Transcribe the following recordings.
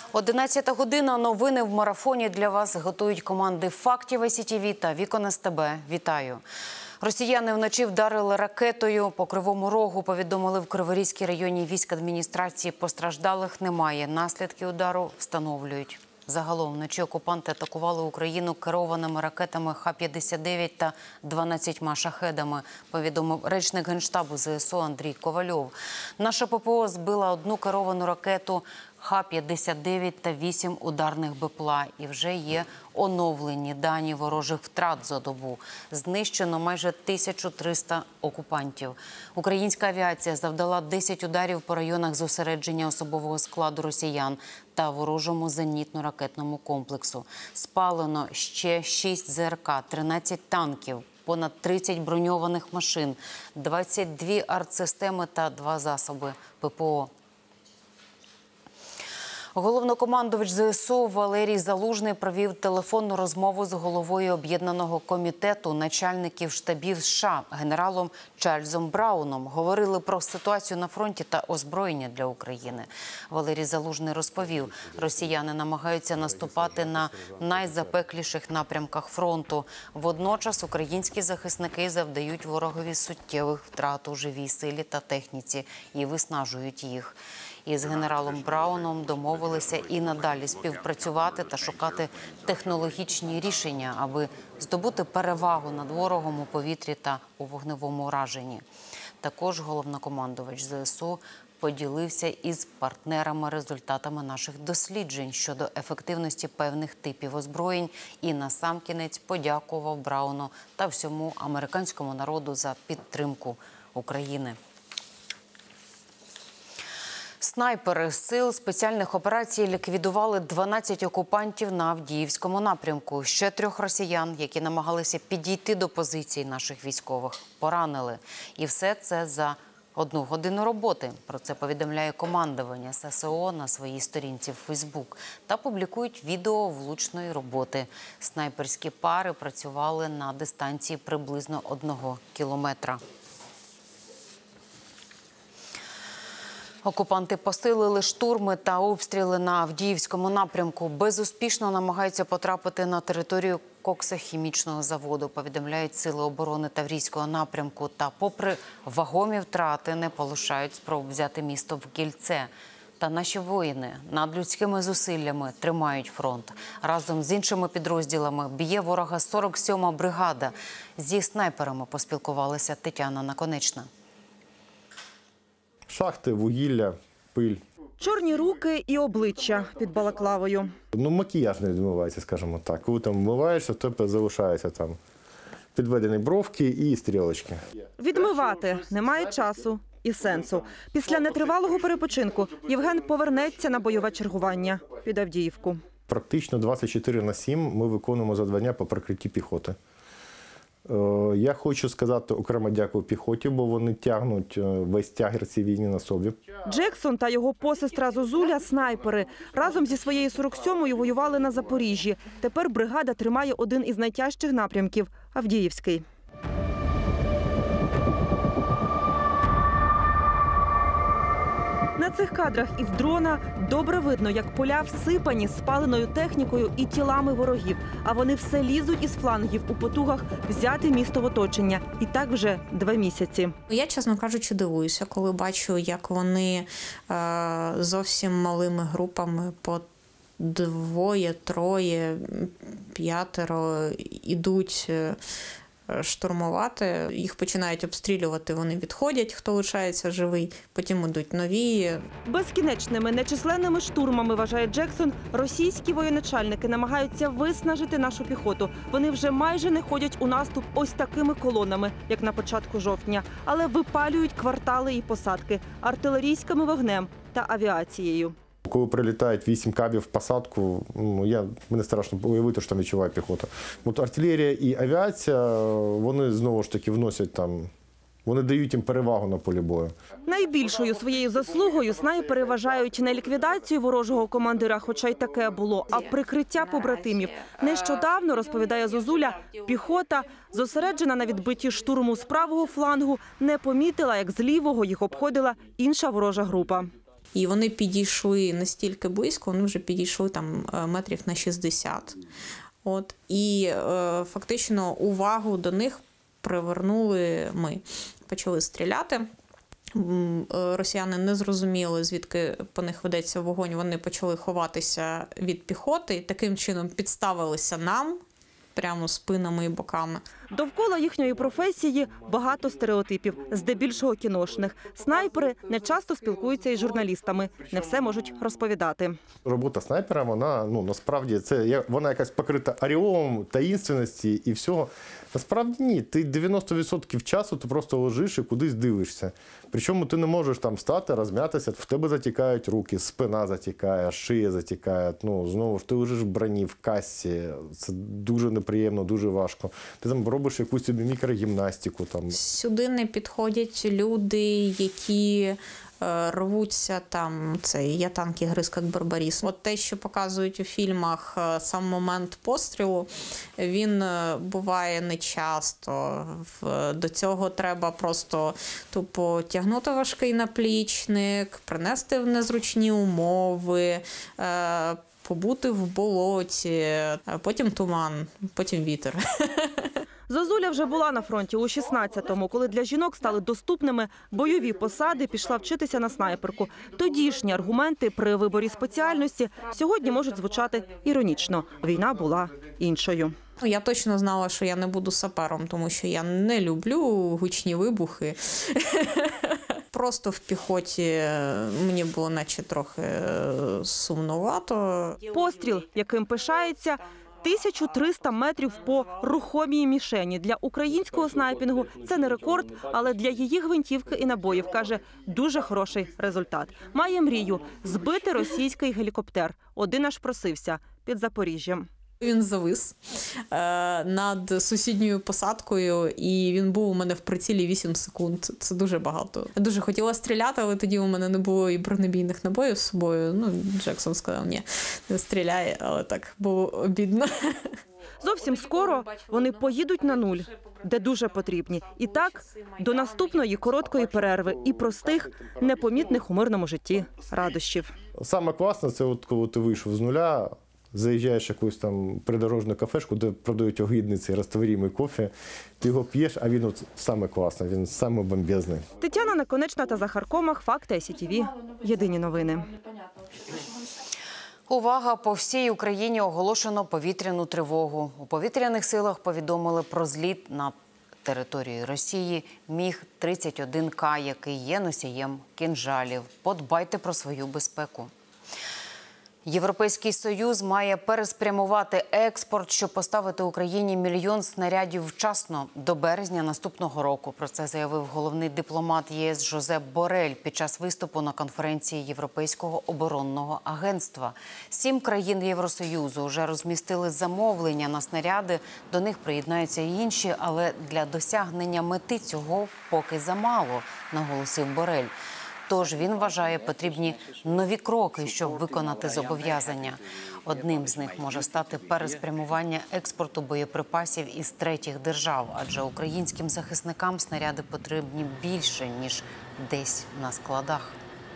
11 година. Новини в марафоні для вас готують команди «Фактів СІТВ» та «Вікон СТБ». Вітаю. Росіяни вночі вдарили ракетою по Кривому Рогу. Повідомили в Криворізькій районній військадміністрації. Постраждалих немає. Наслідки удару встановлюють. Загалом вночі окупанти атакували Україну керованими ракетами Х-59 та 12 шахедами, повідомив речник Генштабу ЗСУ Андрій Ковальов. Наша ППО збила одну керовану ракету Х-59 та 8 ударних БПЛА. І вже є оновлені дані ворожих втрат за добу. Знищено майже 1300 окупантів. Українська авіація завдала 10 ударів по районах зосередження особового складу росіян та ворожому зенітно-ракетному комплексу. Спалено ще 6 ЗРК, 13 танків, понад 30 броньованих машин, 22 артсистеми та 2 засоби ППО. Головнокомандувач ЗСУ Валерій Залужний провів телефонну розмову з головою Об'єднаного комітету начальників штабів США генералом Чарльзом Брауном. Говорили про ситуацію на фронті та озброєння для України. Валерій Залужний розповів, росіяни намагаються наступати на найзапекліших напрямках фронту. Водночас українські захисники завдають ворогові суттєвих втрат у живій силі та техніці і виснажують їх. Із генералом Брауном домовилися і надалі співпрацювати та шукати технологічні рішення, аби здобути перевагу над ворогом у повітрі та у вогневому ураженні. Також головнокомандувач ЗСУ поділився із партнерами результатами наших досліджень щодо ефективності певних типів озброєнь і насамкінець подякував Брауну та всьому американському народу за підтримку України. Снайпери сил спеціальних операцій ліквідували 12 окупантів на Авдіївському напрямку. Ще 3 росіян, які намагалися підійти до позицій наших військових, поранили. І все це за 1 годину роботи. Про це повідомляє командування ССО на своїй сторінці в Фейсбук. Та публікують відео влучної роботи. Снайперські пари працювали на дистанції приблизно 1 кілометра. Окупанти посилили штурми та обстріли на Авдіївському напрямку. Безуспішно намагаються потрапити на територію коксохімічного заводу, повідомляють Сили оборони Таврійського напрямку. Та попри вагомі втрати не полишають спроб взяти місто в кільце. Та наші воїни надлюдськими зусиллями тримають фронт. Разом з іншими підрозділами б'є ворога 47-ма бригада. Зі снайперами поспілкувалася Тетяна Наконечна. Шахти, вугілля, пиль. Чорні руки і обличчя під балаклавою. Макіяж не відмивається, скажімо так. Коли там вмиваєшся, то залишаються там підведені бровки і стрілочки. Відмивати немає часу і сенсу. Після нетривалого перепочинку Євген повернеться на бойове чергування під Авдіївку. Практично 24/7 ми виконуємо завдання по прикритті піхоти. Я хочу сказати окремо дякую піхоті, бо вони тягнуть весь тягар цієї війни на собі. Джексон та його посестра Зозуля – снайпери. Разом зі своєю 47-ю воювали на Запоріжжі. Тепер бригада тримає один із найтяжчих напрямків – Авдіївський. На цих кадрах із дрона добре видно, як поля всипані спаленою технікою і тілами ворогів. А вони все лізуть із флангів у потугах взяти місто в оточення. І так вже 2 місяці. Я, чесно кажучи, дивуюся, коли бачу, як вони зовсім малими групами по 2, 3, 5 ідуть штурмувати, їх починають обстрілювати, вони відходять, хто лишається живий, потім ідуть нові. Безкінечними, нечисленними штурмами, вважає Джексон, російські воєначальники намагаються виснажити нашу піхоту. Вони вже майже не ходять у наступ ось такими колонами, як на початку жовтня, але випалюють квартали і посадки артилерійським вогнем та авіацією. Коли прилітають 8 кабів в посадку, мені страшно уявити, що там відчуває піхота. От артилерія і авіація, вони знову ж таки вносять там, вони дають їм перевагу на полі бою. Найбільшою своєю заслугою снайпери вважають не ліквідацію ворожого командира, хоча й таке було, а прикриття побратимів. Нещодавно, розповідає Зозуля, піхота, зосереджена на відбитті штурму з правого флангу, не помітила, як з лівого їх обходила інша ворожа група. І вони підійшли настільки близько, вони вже підійшли там метрів на 60. От. І фактично увагу до них привернули ми. Почали стріляти. Росіяни не зрозуміли, звідки по них ведеться вогонь. Вони почали ховатися від піхоти і таким чином підставилися нам прямо спинами і боками. Довкола їхньої професії багато стереотипів, здебільшого кіношних. Снайпери не часто спілкуються із журналістами, не все можуть розповідати. Робота снайпера, вона, насправді, вона якась покрита ореолом таїнственності і всього. Насправді ні, ти 90% часу ти просто лежиш і кудись дивишся. Причому ти не можеш там стати, розм'ятися, в тебе затікають руки, спина затікає, шия затікає. Знову ж ти лежиш в броні, в касі, це дуже неприємно, дуже важко. Ти там робиш якусь собі мікрогімнастику. Сюди не підходять люди, які рвуться там, «Я танки гриз, як барбаріс». От те, що показують у фільмах, сам момент пострілу, він буває нечасто. До цього треба просто тупо тягнути важкий наплічник, принести в незручні умови, побути в болоті, потім туман, потім вітер. Зозуля вже була на фронті у 16-му, коли для жінок стали доступними бойові посади, пішла вчитися на снайперку. Тодішні аргументи при виборі спеціальності сьогодні можуть звучати іронічно. Війна була іншою. Я точно знала, що я не буду сапером, тому що я не люблю гучні вибухи. Просто в піхоті мені було наче трохи сумнувато. Постріл, яким пишається, 1300 метрів по рухомій мішені. Для українського снайпінгу це не рекорд, але для її гвинтівки і набоїв, каже, дуже хороший результат. Має мрію – збити російський гелікоптер. Один аж просився під Запоріжжям. Він завис над сусідньою посадкою, і він був у мене в прицілі 8 секунд. Це дуже багато. Я дуже хотіла стріляти, але тоді у мене не було і бронебійних набоїв з собою. Джексон сказав, ні, не стріляй, але так було обідно. Зовсім скоро вони поїдуть на нуль, де дуже потрібні. І так, до наступної короткої перерви і простих, непомітних у мирному житті радощів. Саме класне – це коли ти вийшов з нуля, заїжджаєш в якусь там придорожну кафешку, де продають огидний цей розтворимий кофе, ти його п'єш, а він саме класний, він саме бомбезний. Тетяна Наконечна та Захар Комах, Факти ICTV. Єдині новини. Увага! По всій Україні оголошено повітряну тривогу. У повітряних силах повідомили про зліт на території Росії Міг-31К, який є носієм кінжалів. Подбайте про свою безпеку. Європейський Союз має переспрямувати експорт, щоб поставити Україні 1 мільйон снарядів вчасно до березня наступного року. Про це заявив головний дипломат ЄС Жозеп Борель під час виступу на конференції Європейського оборонного агентства. 7 країн Євросоюзу вже розмістили замовлення на снаряди. До них приєднаються і інші, але для досягнення мети цього поки замало, наголосив Борель. Тож він вважає, потрібні нові кроки, щоб виконати зобов'язання. Одним з них може стати переспрямування експорту боєприпасів із третіх держав, адже українським захисникам снаряди потрібні більше, ніж десь на складах.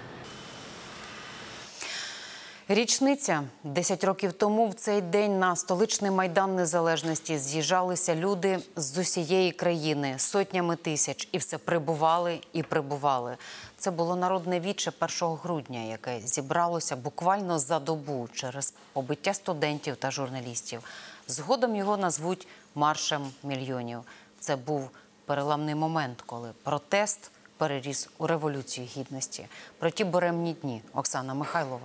Річниця. 10 років тому в цей день на столичний Майдан Незалежності з'їжджалися люди з усієї країни, сотнями тисяч, і все прибували і прибували. Це було народне віче 1 грудня, яке зібралося буквально за добу через побиття студентів та журналістів. Згодом його назвуть «Маршем мільйонів». Це був переламний момент, коли протест переріс у Революцію Гідності. Про ті буремні дні Оксана Михайлова.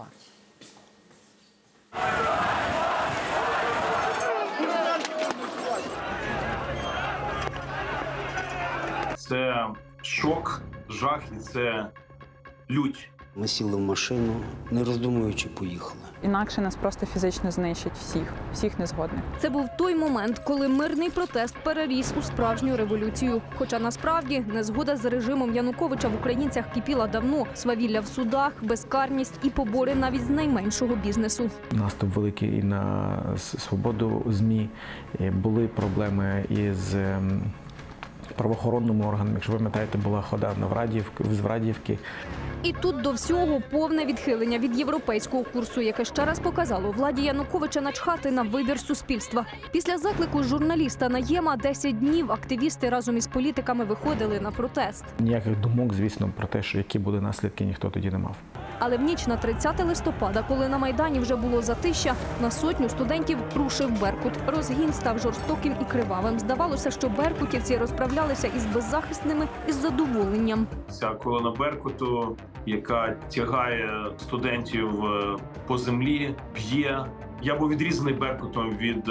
Це шок, жах і це лють. Ми сіли в машину, не роздумуючи, поїхали. Інакше нас просто фізично знищать всіх незгодних. Це був той момент, коли мирний протест переріс у справжню революцію. Хоча насправді незгода з режимом Януковича в українцях кипіла давно. Свавілля в судах, безкарність і побори навіть з найменшого бізнесу. Наступ великий і на свободу ЗМІ. Були проблеми із правоохоронними органами. Якщо ви пам'ятаєте, була хода з Врадіївки. І тут до всього повне відхилення від європейського курсу, яке ще раз показало владі Януковича начхати на вибір суспільства. Після заклику журналіста Наєма 10 днів активісти разом із політиками виходили на протест. Ніяких думок, звісно, про те, що які будуть наслідки, ніхто тоді не мав. Але в ніч на 30 листопада, коли на Майдані вже було затища, на сотню студентів рушив Беркут. Розгін став жорстоким і кривавим. Здавалося, що беркутівці розправлялися із беззахисними із задоволенням. Ця колона Беркуту, яка тягає студентів по землі, б'є. Я був відрізаний Беркутом від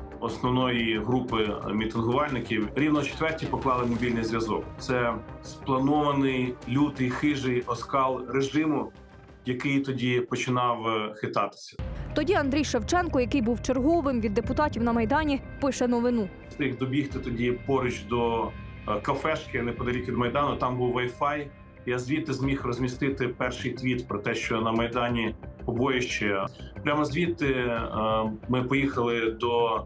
основної групи мітингувальників. Рівно о 4-й поклали мобільний зв'язок. Це спланований, лютий, хижий оскал режиму, який тоді починав хитатися. Тоді Андрій Шевченко, який був черговим від депутатів на Майдані, пише новину. Встиг добігти тоді поруч до кафешки неподалік від Майдану, там був Wi-Fi. Я звідти зміг розмістити перший твіт про те, що на Майдані побоїще. Прямо звідти ми поїхали до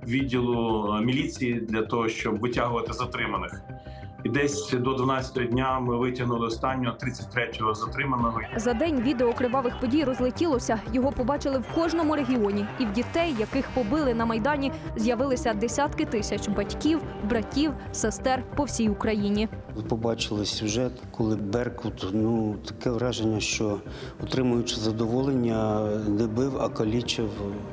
відділу міліції для того, щоб витягувати затриманих. І десь до 12-го дня ми витягнули останнього 33-го затриманого. За день відео кривавих подій розлетілося. Його побачили в кожному регіоні. І в дітей, яких побили на Майдані, з'явилися десятки тисяч батьків, братів, сестер по всій Україні. Побачили сюжет, коли Беркут, таке враження, що, отримуючи задоволення, не бив, а калічив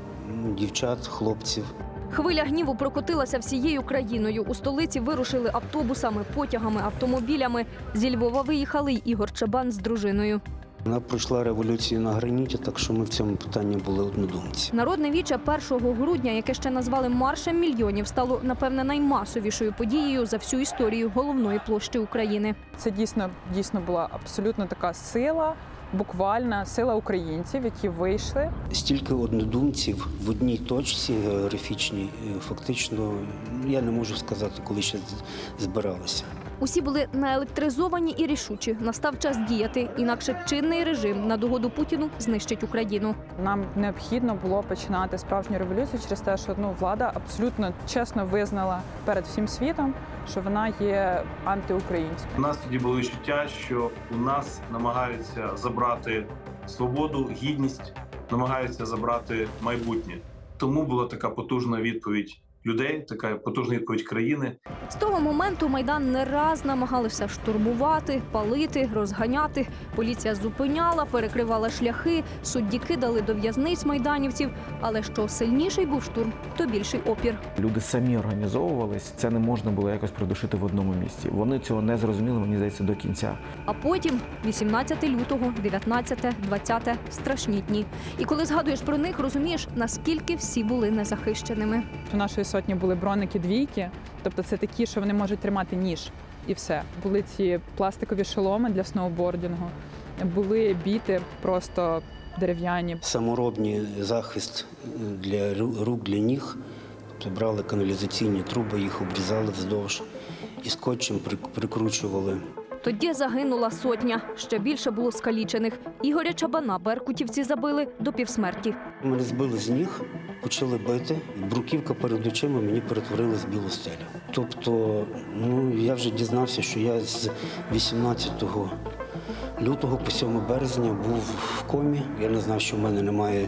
дівчат, хлопців. Хвиля гніву прокотилася всією країною. У столиці вирушили автобусами, потягами, автомобілями. Зі Львова виїхали й Ігор Чабан з дружиною. Вона пройшла революцію на граніті, так що ми в цьому питанні були однодумці. Народне віче 1 грудня, яке ще назвали Маршем мільйонів, стало, напевне, наймасовішою подією за всю історію головної площі України. Це дійсно була абсолютно така сила, буквальна сила українців, які вийшли. Стільки однодумців в одній точці географічній, фактично, я не можу сказати, коли ще збиралися. Усі були наелектризовані і рішучі. Настав час діяти, інакше чинний режим на догоду Путіну знищить Україну. Нам необхідно було починати справжню революцію через те, що влада абсолютно чесно визнала перед всім світом, що вона є антиукраїнською. У нас тоді було відчуття, що у нас намагаються забрати свободу, гідність, намагаються забрати майбутнє. Тому була така потужна відповідь людей, така потужна відповідь країни. З того моменту Майдан не раз намагалися штурмувати, палити, розганяти. Поліція зупиняла, перекривала шляхи, судді кидали до в'язниць майданівців. Але що сильніший був штурм, то більший опір. Люди самі організовувались, це не можна було якось придушити в одному місці. Вони цього не зрозуміли, мені здається, до кінця. А потім 18 лютого, 19, 20 – страшні дні. І коли згадуєш про них, розумієш, наскільки всі були незахищеними. У нашої сотні були броники двійки, тобто це такі, що вони можуть тримати ніж і все. Були ці пластикові шоломи для сноубордингу, були біти просто дерев'яні. Саморобний захист для рук, для ніг. Брали каналізаційні труби, їх обрізали вздовж і скотчем прикручували. Тоді загинула сотня. Ще більше було скалічених. Ігоря Чабана беркутівці забили до півсмерті. Мене збили з ніг, почали бити. Бруківка перед очима мені перетворилась в білу стелю. Тобто, я вже дізнався, що я з 18 лютого по 7 березня був в комі. Я не знав, що в мене немає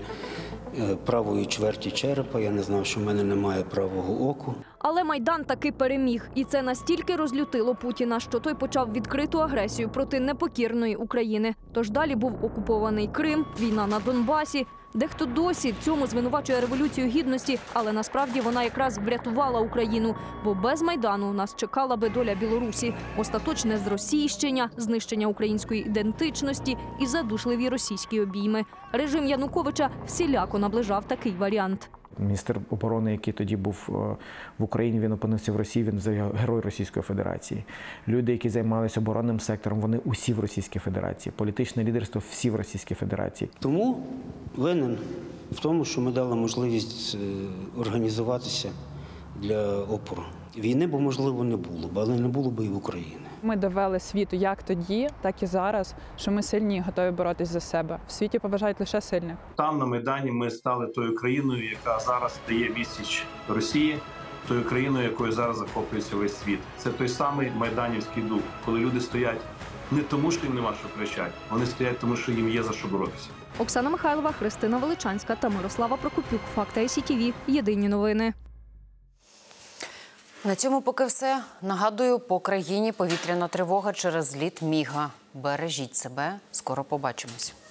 правої чверті черепа, я не знав, що в мене немає правого оку. Але Майдан таки переміг. І це настільки розлютило Путіна, що той почав відкриту агресію проти непокірної України. Тож далі був окупований Крим, війна на Донбасі. Дехто досі цьому звинувачує Революцію Гідності, але насправді вона якраз врятувала Україну. Бо без Майдану нас чекала би доля Білорусі. Остаточне зросійщення, знищення української ідентичності і задушливі російські обійми. Режим Януковича всіляко наближав такий варіант. Міністр оборони, який тоді був в Україні, він опинився в Росії, він герой Російської Федерації. Люди, які займалися оборонним сектором, вони усі в Російській Федерації. Політичне лідерство всі в Російській Федерації. Тому винен в тому, що ми дали можливість організуватися для опору. Війни б, можливо, не було б, але не було б і в Україні. Ми довели світу як тоді, так і зараз, що ми сильні і готові боротись за себе. В світі поважають лише сильних. Там, на Майдані, ми стали тою країною, яка зараз дає відсіч Росії, тою країною, якою зараз захоплюється весь світ. Це той самий майданівський дух, коли люди стоять не тому, що їм нема що кричати. Вони стоять, тому що їм є за що боротися. Оксана Михайлова, Христина Величанська та Мирослава Прокопюк. Факти ICTV. Єдині новини. На цьому поки все. Нагадую, по країні повітряна тривога через зліт Міга. Бережіть себе. Скоро побачимось.